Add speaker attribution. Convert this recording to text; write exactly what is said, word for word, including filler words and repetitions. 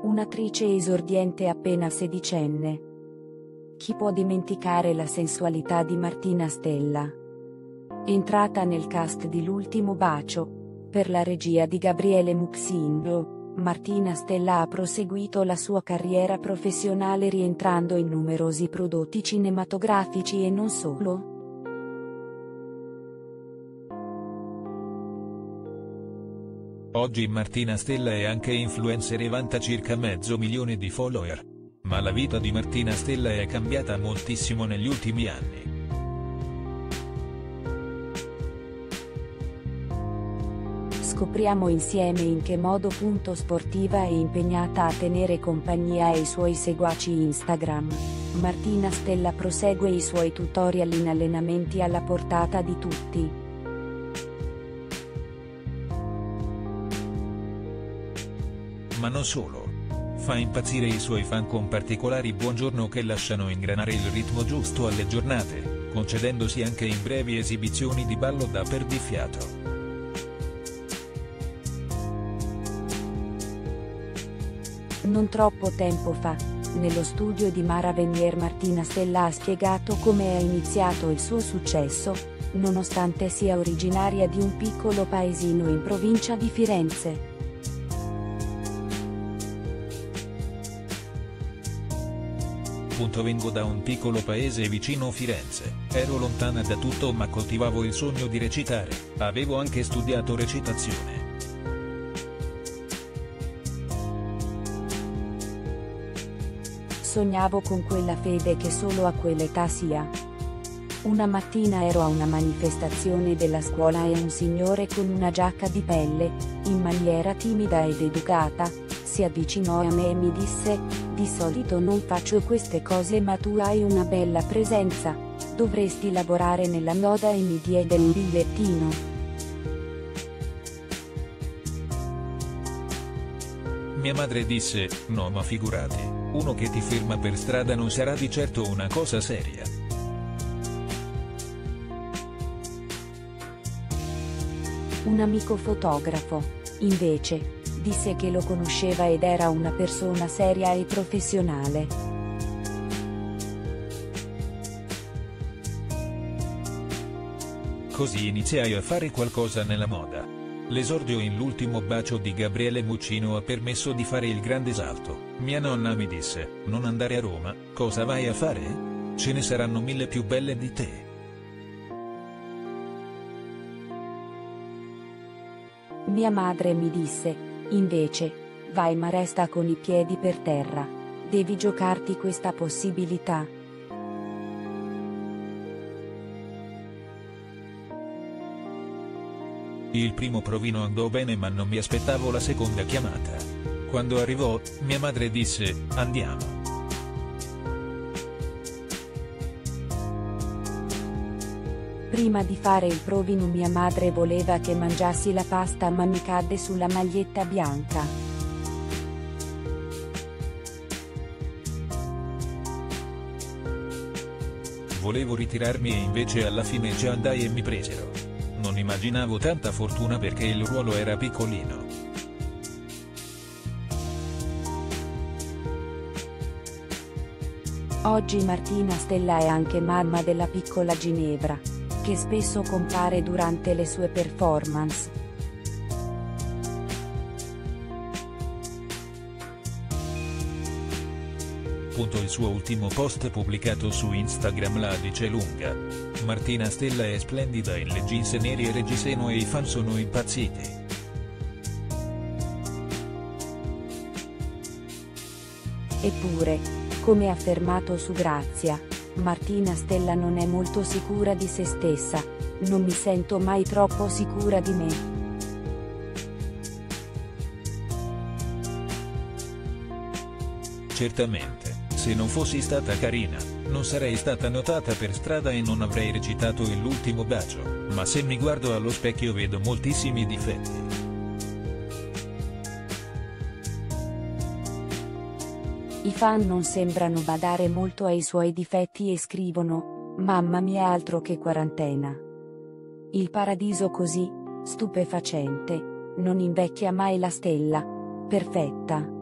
Speaker 1: un'attrice esordiente appena sedicenne. Chi può dimenticare la sensualità di Martina Stella? Entrata nel cast di L'ultimo bacio, per la regia di Gabriele Muxindo, Martina Stella ha proseguito la sua carriera professionale rientrando in numerosi prodotti cinematografici e non solo.
Speaker 2: Oggi Martina Stella è anche influencer e vanta circa mezzo milione di follower. Ma la vita di Martina Stella è cambiata moltissimo negli ultimi anni.
Speaker 1: Scopriamo insieme in che modo. Sportiva e impegnata a tenere compagnia ai suoi seguaci Instagram, Martina Stella prosegue i suoi tutorial in allenamenti alla portata di tutti.
Speaker 2: Ma non solo. Fa impazzire i suoi fan con particolari buongiorno che lasciano ingranare il ritmo giusto alle giornate, concedendosi anche in brevi esibizioni di ballo da perdifiato.
Speaker 1: Non troppo tempo fa, nello studio di Mara Venier, Martina Stella ha spiegato come ha iniziato il suo successo, nonostante sia originaria di un piccolo paesino in provincia di Firenze.
Speaker 2: Vengo da un piccolo paese vicino Firenze, ero lontana da tutto ma coltivavo il sogno di recitare, avevo anche studiato recitazione.
Speaker 1: Sognavo con quella fede che solo a quell'età si ha. Una mattina ero a una manifestazione della scuola e un signore con una giacca di pelle, in maniera timida ed educata, si avvicinò a me e mi disse: "Di solito non faccio queste cose ma tu hai una bella presenza, dovresti lavorare nella moda", e mi diede un bigliettino.
Speaker 2: Mia madre disse: "No, ma figurati, uno che ti ferma per strada non sarà di certo una cosa seria".
Speaker 1: Un amico fotografo, invece, disse che lo conosceva ed era una persona seria e professionale.
Speaker 2: Così iniziai a fare qualcosa nella moda. L'esordio in L'ultimo bacio di Gabriele Muccino ha permesso di fare il grande salto. Mia nonna mi disse: "Non andare a Roma, cosa vai a fare? Ce ne saranno mille più belle di te".
Speaker 1: Mia madre mi disse, invece: "Vai ma resta con i piedi per terra. Devi giocarti questa possibilità".
Speaker 2: Il primo provino andò bene ma non mi aspettavo la seconda chiamata. Quando arrivò, mia madre disse: "Andiamo".
Speaker 1: Prima di fare il provino mia madre voleva che mangiassi la pasta ma mi cadde sulla maglietta bianca.
Speaker 2: Volevo ritirarmi e invece alla fine ci andai e mi presero. Non immaginavo tanta fortuna perché il ruolo era piccolino.
Speaker 1: Oggi Martina Stella è anche mamma della piccola Ginevra, che spesso compare durante le sue performance.
Speaker 2: Il suo ultimo post pubblicato su Instagram la dice lunga. Martina Stella è splendida in le jeans neri e reggiseno e i fan sono impazziti.
Speaker 1: Eppure, come affermato su Grazia, Martina Stella non è molto sicura di se stessa: "Non mi sento mai troppo sicura di me".
Speaker 2: Certamente, se non fossi stata carina, non sarei stata notata per strada e non avrei recitato in L'ultimo bacio, ma se mi guardo allo specchio vedo moltissimi difetti.
Speaker 1: I fan non sembrano badare molto ai suoi difetti e scrivono: "Mamma mia, altro che quarantena. Il paradiso così, stupefacente, non invecchia mai la Stella. Perfetta".